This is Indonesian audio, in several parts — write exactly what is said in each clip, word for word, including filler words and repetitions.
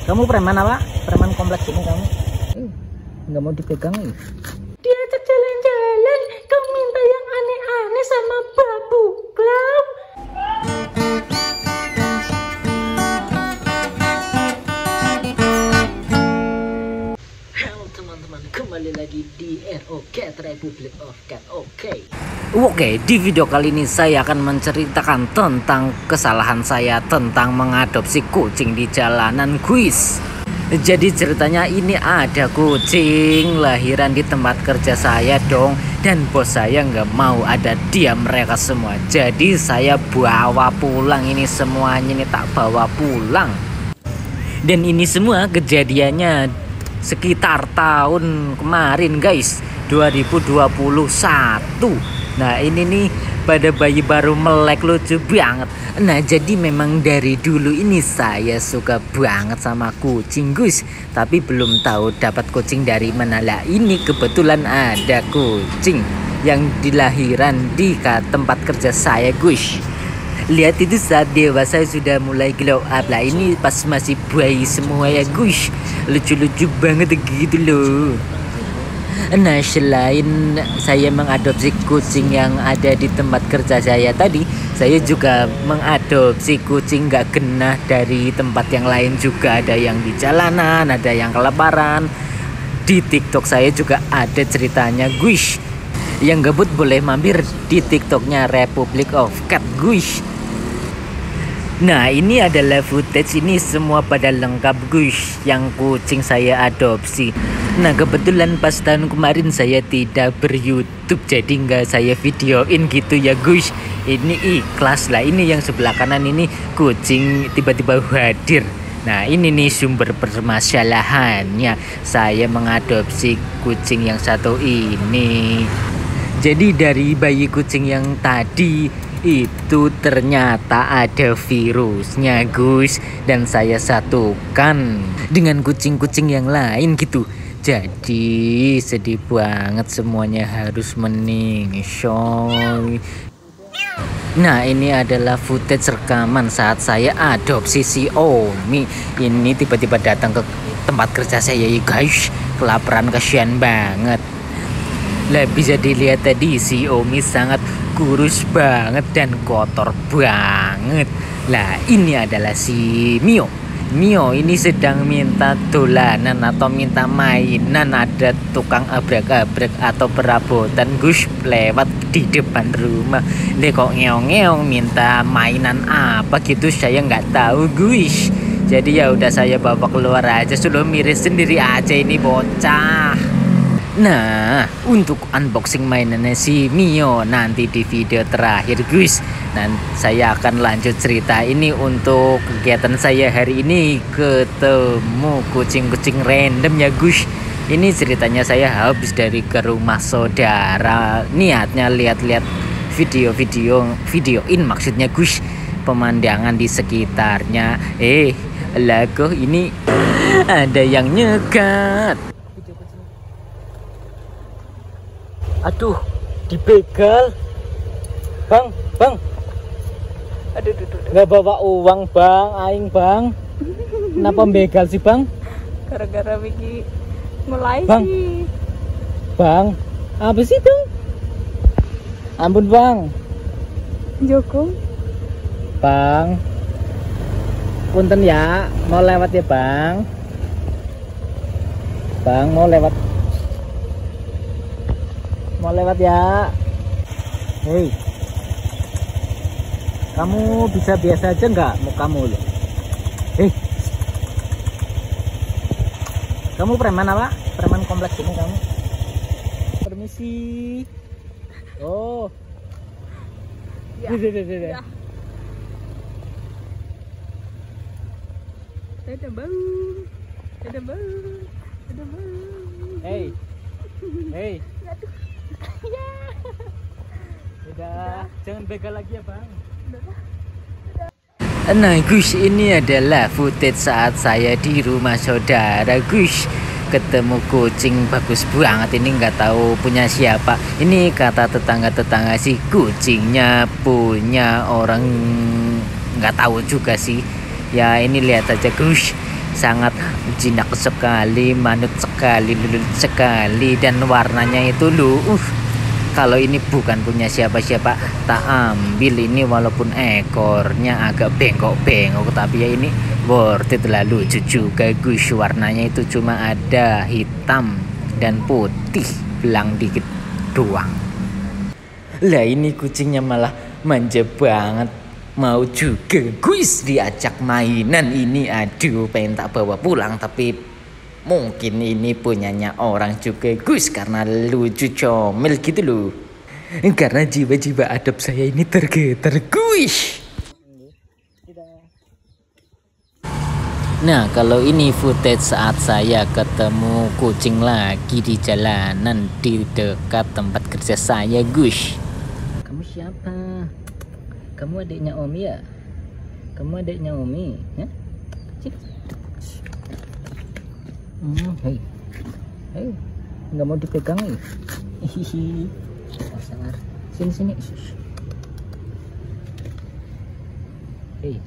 Kamu preman apa? Preman kompleks ini kamu? Eh, nggak mau dipegang nih. Diajak jalan-jalan, kau minta yang aneh-aneh sama babu Clown. Halo teman-teman, kembali lagi di R O Cat, Republic of Cat. Oke. Oke, di video kali ini saya akan menceritakan tentang kesalahan saya tentang mengadopsi kucing di jalanan, guys. Jadi ceritanya ini ada kucing lahiran di tempat kerja saya dong, dan bos saya nggak mau ada dia mereka semua. Jadi saya bawa pulang ini semuanya, ini tak bawa pulang. Dan ini semua kejadiannya sekitar tahun kemarin, guys, dua ribu dua puluh satu. Nah ini nih pada bayi baru melek, lucu banget. Nah jadi memang dari dulu ini saya suka banget sama kucing, guys. Tapi belum tahu dapat kucing dari mana. Lah ini kebetulan ada kucing yang dilahiran di tempat kerja saya, guys. Lihat itu saat dewasa sudah mulai glow up. Lah ini pas masih bayi semua ya, guys. Lucu-lucu banget gitu loh. Nah selain saya mengadopsi kucing yang ada di tempat kerja saya tadi, saya juga mengadopsi kucing gak genah dari tempat yang lain juga. Ada yang di jalanan, ada yang kelaparan. Di TikTok saya juga ada ceritanya, guys. Yang gabut boleh mampir di TikToknya Republic of Cat, guys. Nah ini adalah footage, ini semua pada lengkap, guys, yang kucing saya adopsi. Nah kebetulan pas tahun kemarin saya tidak ber-YouTube, jadi nggak saya videoin gitu ya, guys. Ini ikhlas lah. Ini yang sebelah kanan ini kucing tiba-tiba hadir. Nah ini nih sumber permasalahannya. Saya mengadopsi kucing yang satu ini. Jadi dari bayi kucing yang tadi itu ternyata ada virusnya, guys, dan saya satukan dengan kucing-kucing yang lain gitu. Jadi sedih banget, semuanya harus meningsoy. Nah ini adalah footage rekaman saat saya adopsi si Omi. Ini tiba-tiba datang ke tempat kerja saya, ya guys. Kelaparan, kasihan banget. Lah bisa dilihat tadi si Omi sangat kurus banget dan kotor banget. Lah ini adalah si Mio. Mio ini sedang minta dolanan atau minta mainan. Ada tukang abrak-abrak atau perabotan, gus, lewat di depan rumah. Dia kok ngeong-ngeong minta mainan apa gitu, saya nggak tahu, guys. Jadi ya udah saya bawa keluar aja, sudah miris sendiri aja ini bocah. Nah, untuk unboxing mainannya si Mio nanti di video terakhir, guys. Dan saya akan lanjut cerita ini untuk kegiatan saya hari ini, ketemu kucing-kucing random ya, guys. Ini ceritanya saya habis dari ke rumah saudara. Niatnya lihat-lihat video-video, videoin maksudnya, guys, pemandangan di sekitarnya. Eh, lah kok ini ada yang nyegat. Aduh, dibegal, bang, bang. Aduh, aduh, aduh. Nggak bawa uang, bang, aing, bang. Kenapa begal sih, bang? Gara-gara Wiki mulai bang. sih. Bang, apa sih itu? Ampun, bang. Joko. Bang, punten ya, mau lewat ya, bang. Bang, mau lewat. Mau lewat ya. Hei, kamu bisa biasa aja nggak mukamu loh? Hei, kamu preman apa? Preman kompleks ini kamu? Permisi. Oh, Ya. Ya. Dadah bang. Dadah bang. Dadah bang. Hei, hei. Ya. Udah, jangan begal lagi ya, bang. Nah guys, ini adalah footage saat saya di rumah saudara, guys. Ketemu kucing bagus banget, ini nggak tahu punya siapa. Ini kata tetangga-tetangga sih kucingnya punya orang, nggak tahu juga sih. Ya ini lihat aja, guys. sangat jinak sekali, manut sekali, lulut sekali, dan warnanya itu lu uh, kalau ini bukan punya siapa-siapa tak ambil ini, walaupun ekornya agak bengkok-bengkok tapi ya ini worth it, lalu lucu juga guys. Warnanya itu cuma ada hitam dan putih, belang dikit doang. Lah ini kucingnya malah manja banget, mau juga guys diajak mainan ini. Aduh, pengen tak bawa pulang tapi mungkin ini punyanya orang juga guys, karena lucu comel gitu loh. Karena jiwa-jiwa adab saya ini tergetar guys. Nah, kalau ini footage saat saya ketemu kucing lagi di jalanan di dekat tempat kerja saya guys. Kamu siapa? Kamu adiknya Omi ya? Kamu adiknya Omi? Ya? Sini. Hmm, hei. Hei. Nggak mau dipegang nih. Hihihi. Oh, sabar. Sini sini. Hei.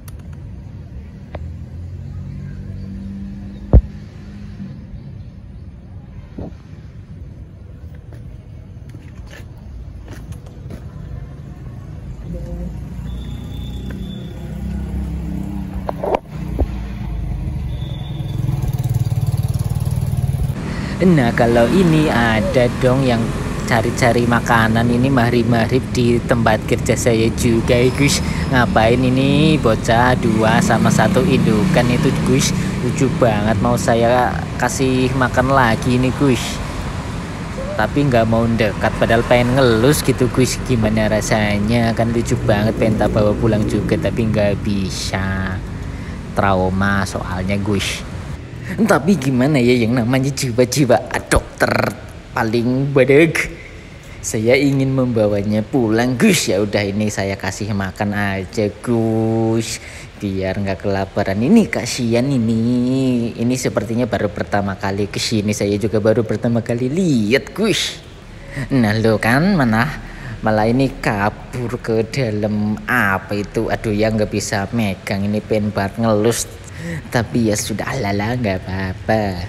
Nah, kalau ini ada dong yang cari-cari makanan ini mahrib-mahrib di tempat kerja saya juga guys. Ngapain ini bocah dua sama satu indukan itu guys, lucu banget, mau saya kasih makan lagi ini guys, tapi nggak mau dekat padahal pengen ngelus gitu guys. Gimana rasanya, kan lucu banget, pengen tak bawa pulang juga tapi nggak bisa, trauma soalnya guys. Tapi gimana ya, yang namanya jiwa-jiwa dokter paling badeg, saya ingin membawanya pulang Gus. Ya udah, ini saya kasih makan aja Gus, biar nggak kelaparan. Ini kasihan ini, ini sepertinya baru pertama kali kesini, saya juga baru pertama kali lihat Gus. Nah lo kan mana malah ini kabur ke dalam apa itu, aduh ya nggak bisa megang, ini pengen banget ngelus. Tapi ya sudah lala, nggak apa-apa.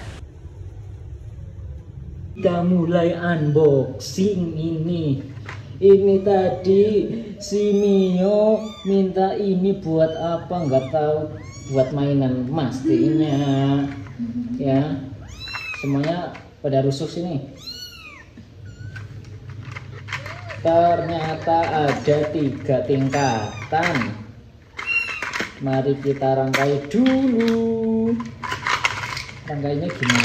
Kita mulai unboxing ini. Ini tadi si Mio minta ini buat apa nggak tahu, buat mainan pastinya. Ya, semuanya pada rusuh sini. Ternyata ada tiga tingkatan. Mari kita rangkai dulu. Rangkainya gimana?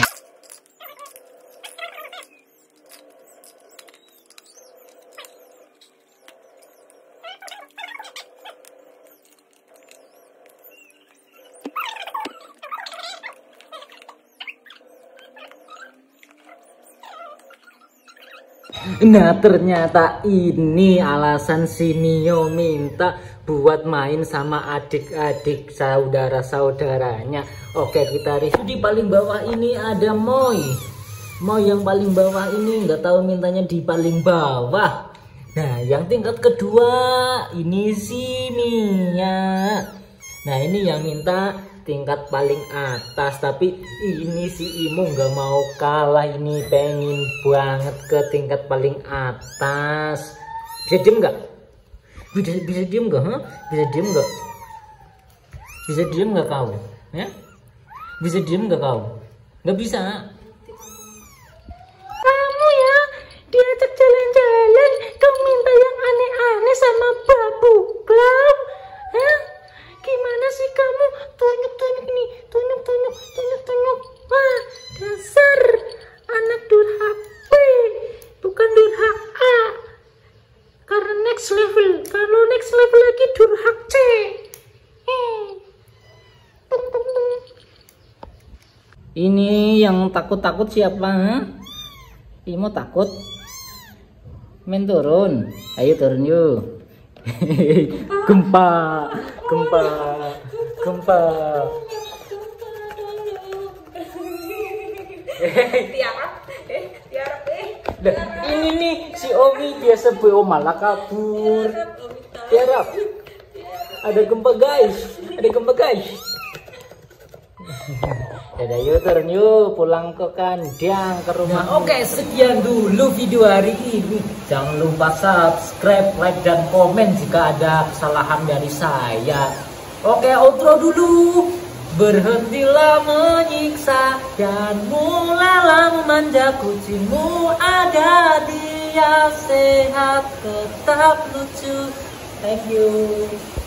Nah, ternyata ini alasan si Mio minta buat main sama adik-adik saudara-saudaranya. Oke, kita review. Di paling bawah ini ada Moy. Moy yang paling bawah ini nggak tahu mintanya di paling bawah. Nah, yang tingkat kedua ini si Mia. Nah, ini yang minta tingkat paling atas, tapi ini si Imo nggak mau kalah, ini pengen banget ke tingkat paling atas. Bisa diem nggak? Bisa, bisa diem nggak? Huh? Bisa diem nggak? Bisa diem nggak kau? Ya? Bisa diem nggak kau? Nggak bisa. Kamu ya diajak jalan-jalan, kau minta yang aneh-aneh sama babu kau. Hah? Gimana sih kamu? Tunjuk-tunjuk nih, tunjuk-tunjuk, tunjuk-tunjuk. Wah, dasar anak durhaka, bukan durhaka. Karena next level, kalau next level lagi durhak C. Eh. Tung, tung, tung. Ini yang takut-takut siapa? Huh? Imo takut? Main turun. Ayo turun yuk. Gempa, gempa, gempa. Tiarap, eh, tiarap, eh. Ini nih si Omi biasa bawa malah kabur. Tiarap. Ada gempa guys, ada gempa guys. Dadah yuk turun yuk, pulang ke kandang, ke rumah. Nah, oke, sekian dulu video hari ini. Jangan lupa subscribe, like, dan komen jika ada kesalahan dari saya. Oke, outro dulu. Berhentilah menyiksa dan mulailah memanja kucingmu. Ada dia sehat, tetap lucu. Thank you.